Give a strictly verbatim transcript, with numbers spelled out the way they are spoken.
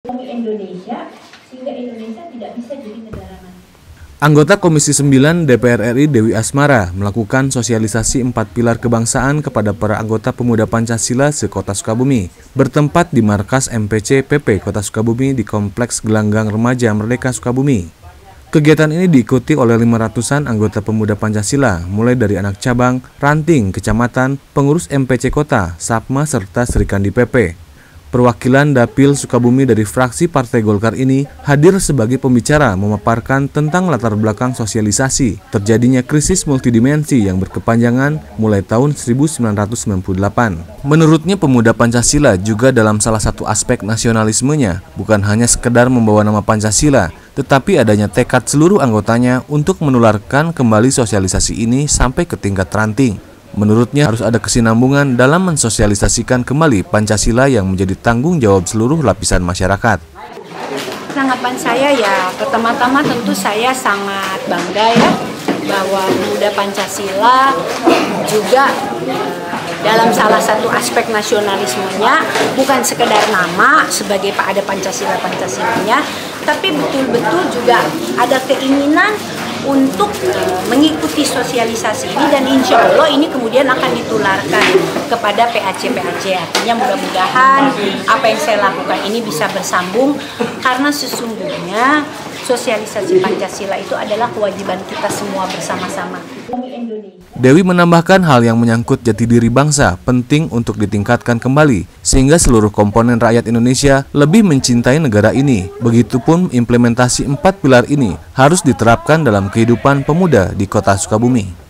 Indonesia sehingga Indonesia tidak bisa jadi negara maju. Anggota Komisi sembilan D P R R I Dewi Asmara melakukan sosialisasi empat pilar kebangsaan kepada para anggota pemuda Pancasila se-Kota Sukabumi, bertempat di markas M P C P P Kota Sukabumi di Kompleks Gelanggang Remaja Merdeka Sukabumi. Kegiatan ini diikuti oleh lima ratusan anggota pemuda Pancasila, mulai dari anak cabang, ranting, kecamatan, pengurus M P C Kota, Sapma, serta Serikandi P P. Perwakilan Dapil Sukabumi dari fraksi Partai Golkar ini hadir sebagai pembicara memaparkan tentang latar belakang sosialisasi terjadinya krisis multidimensi yang berkepanjangan mulai tahun seribu sembilan ratus sembilan puluh delapan. Menurutnya pemuda Pancasila juga dalam salah satu aspek nasionalismenya bukan hanya sekedar membawa nama Pancasila, tetapi adanya tekad seluruh anggotanya untuk menularkan kembali sosialisasi ini sampai ke tingkat ranting. Menurutnya harus ada kesinambungan dalam mensosialisasikan kembali Pancasila yang menjadi tanggung jawab seluruh lapisan masyarakat. Tanggapan saya ya, pertama-tama tentu saya sangat bangga ya bahwa pemuda Pancasila juga eh, dalam salah satu aspek nasionalismenya bukan sekedar nama sebagai Pak ada Pancasila-Pancasilanya, tapi betul-betul juga ada keinginan untuk uh, mengikuti sosialisasi ini, dan insya Allah ini kemudian akan ditularkan kepada P A C-P A C. Artinya mudah-mudahan apa yang saya lakukan ini bisa bersambung, karena sesungguhnya sosialisasi Pancasila itu adalah kewajiban kita semua bersama-sama. Dewi menambahkan hal yang menyangkut jati diri bangsa penting untuk ditingkatkan kembali sehingga seluruh komponen rakyat Indonesia lebih mencintai negara ini. Begitupun implementasi empat pilar ini harus diterapkan dalam kehidupan pemuda di Kota Sukabumi.